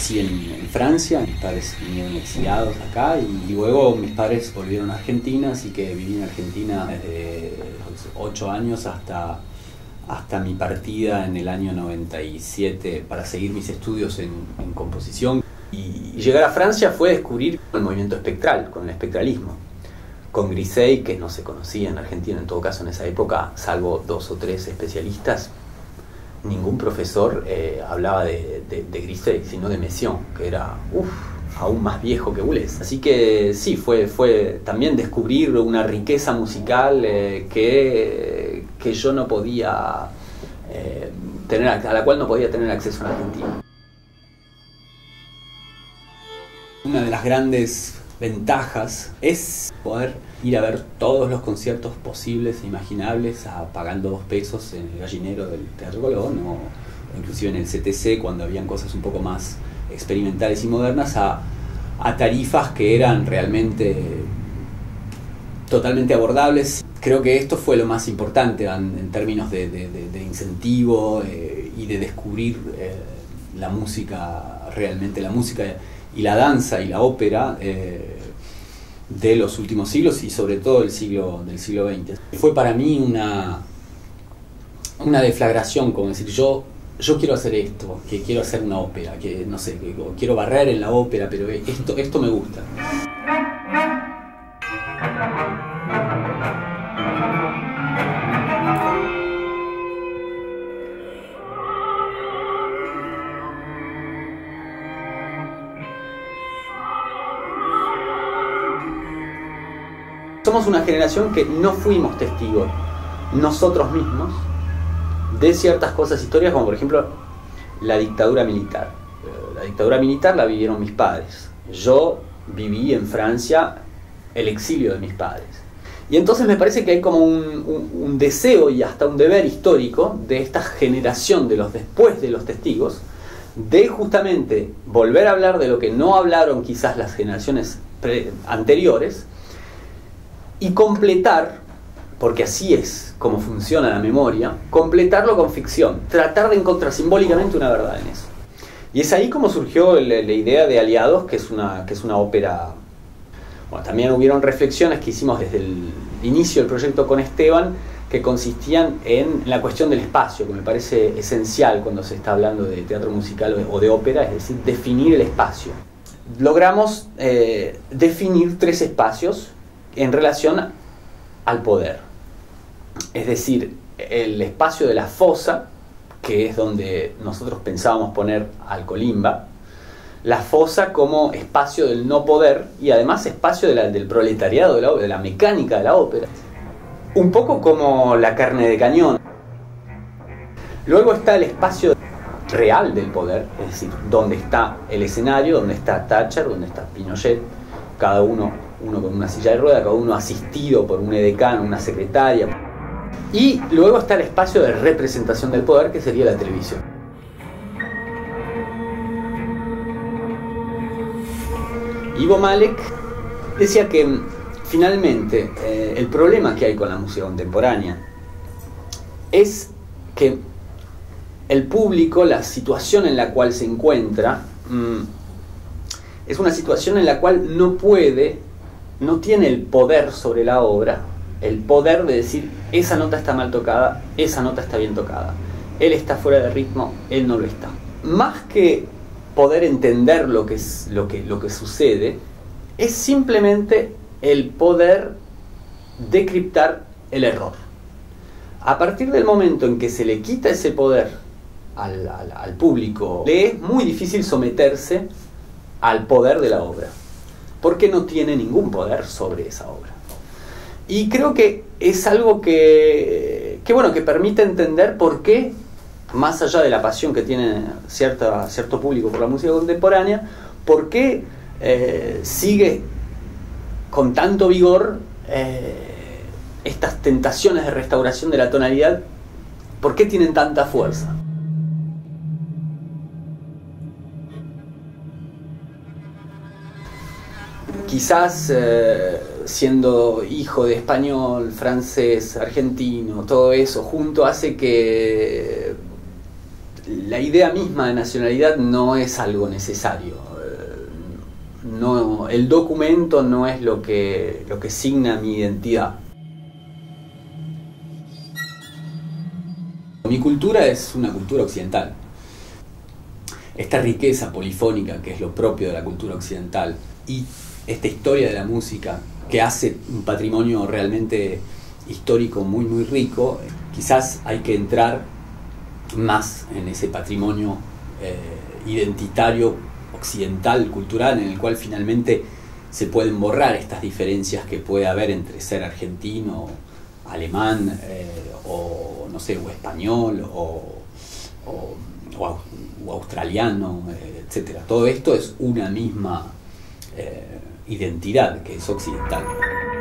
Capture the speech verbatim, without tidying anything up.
nací en, en Francia, mis padres vinieron exiliados acá y luego mis padres volvieron a Argentina, así que viví en Argentina desde los ocho años hasta, hasta mi partida en el año noventa y siete para seguir mis estudios en, en composición. Y llegar a Francia fue descubrir el movimiento espectral, con el espectralismo, con Grisey, que no se conocía en Argentina en todo caso en esa época, salvo dos o tres especialistas. Ningún profesor eh, hablaba de, de, de Grisey, sino de Messiaen, que era uf, aún más viejo que Boulez. Así que sí, fue, fue también descubrir una riqueza musical eh, que, que yo no podía eh, tener, a la cual no podía tener acceso en Argentina. Una de las grandes ventajas es poder ir a ver todos los conciertos posibles e imaginables a, pagando dos pesos en el gallinero del Teatro Colón o, o inclusive en el C T C cuando habían cosas un poco más experimentales y modernas a, a tarifas que eran realmente totalmente abordables. Creo que esto fue lo más importante en, en términos de, de, de, de incentivo eh, y de descubrir eh, la música, realmente la música y la danza y la ópera eh, de los últimos siglos y sobre todo el siglo, del siglo veinte. Fue para mí una, una deflagración, como decir, yo, yo quiero hacer esto, que quiero hacer una ópera, que no sé, que quiero barrer en la ópera, pero esto, esto me gusta. Somos una generación que no fuimos testigos nosotros mismos de ciertas cosas históricas, como por ejemplo la dictadura militar. La dictadura militar la vivieron mis padres. Yo viví en Francia el exilio de mis padres. Y entonces me parece que hay como un, un, un deseo y hasta un deber histórico de esta generación de los después de los testigos, de justamente volver a hablar de lo que no hablaron quizás las generaciones pre- anteriores, y completar, porque así es como funciona la memoria, completarlo con ficción, tratar de encontrar simbólicamente una verdad en eso. Y es ahí como surgió la, la idea de Aliados, que es una, que es una ópera. Bueno, también hubieron reflexiones que hicimos desde el inicio del proyecto con Esteban, que consistían en la cuestión del espacio, que me parece esencial cuando se está hablando de teatro musical o de ópera, es decir, definir el espacio. Logramos eh, definir tres espacios en relación al poder, es decir, el espacio de la fosa, que es donde nosotros pensábamos poner al Colimba, la fosa como espacio del no poder y además espacio de la, del proletariado, de la, de la mecánica de la ópera, un poco como la carne de cañón. Luego está el espacio real del poder, es decir, donde está el escenario, donde está Thatcher, donde está Pinochet, cada uno uno con una silla de rueda, cada uno asistido por un edecán, una secretaria. Y luego está el espacio de representación del poder, que sería la televisión. Ivo Malek decía que finalmente eh, el problema que hay con la música contemporánea es que el público, la situación en la cual se encuentra, mmm, es una situación en la cual no puede, no tiene el poder sobre la obra, el poder de decir, esa nota está mal tocada, esa nota está bien tocada, él está fuera de ritmo, él no lo está. Más que poder entender lo que, es, lo que, lo que sucede, es simplemente el poder decriptar el error. A partir del momento en que se le quita ese poder al, al, al público, le es muy difícil someterse al poder de la obra, porque no tiene ningún poder sobre esa obra. Y creo que es algo que, que, bueno, que permite entender por qué, más allá de la pasión que tiene cierta, cierto público por la música contemporánea, por qué eh, sigue con tanto vigor eh, estas tentaciones de restauración de la tonalidad, por qué tienen tanta fuerza. Quizás eh, siendo hijo de español, francés, argentino, todo eso junto hace que la idea misma de nacionalidad no es algo necesario. No, el documento no es lo que, lo que signa mi identidad. Mi cultura es una cultura occidental. Esta riqueza polifónica que es lo propio de la cultura occidental y esta historia de la música que hace un patrimonio realmente histórico muy muy rico, quizás hay que entrar más en ese patrimonio eh, identitario occidental, cultural, en el cual finalmente se pueden borrar estas diferencias que puede haber entre ser argentino, alemán, eh, o no sé, o español, o, o, o, o australiano, eh, etcétera. Todo esto es una misma eh, identidad que es occidental.